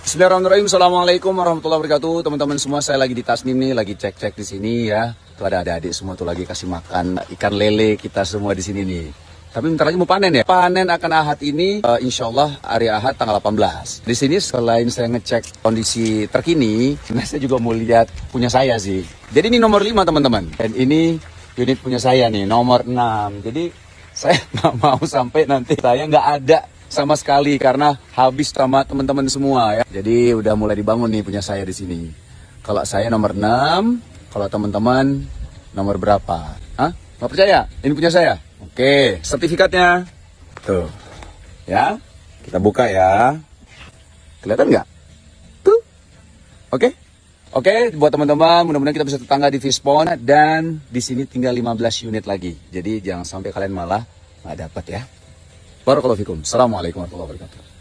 Bismillahirrahmanirrahim. Assalamualaikum warahmatullahi wabarakatuh. Teman-teman semua, saya lagi di Tasnim nih, lagi cek-cek di sini ya. Tuh ada adik-adik semua tuh lagi kasih makan ikan lele kita semua di sini nih. Tapi bentar lagi mau panen ya. Panen akan Ahad ini, insya Allah hari Ahad tanggal 18. Di sini selain saya ngecek kondisi terkini, saya juga mau lihat punya saya sih. Jadi ini nomor 5 teman-teman. Dan ini unit punya saya nih, nomor 6. Jadi saya nggak mau sampai nanti saya nggak ada sama sekali karena habis sama teman-teman semua ya. Jadi udah mulai dibangun nih punya saya di sini. Kalau saya nomor 6, kalau teman-teman nomor berapa? Hah? Nggak percaya? Ini punya saya. Oke, sertifikatnya. Tuh. Ya. Kita buka ya. Kelihatan nggak? Tuh. Oke. Oke, buat teman-teman, mudah-mudahan kita bisa tetangga di Fishpond dan di sini tinggal 15 unit lagi. Jadi jangan sampai kalian malah nggak dapat ya. Barakallahu fikum. Assalamualaikum warahmatullahi wabarakatuh.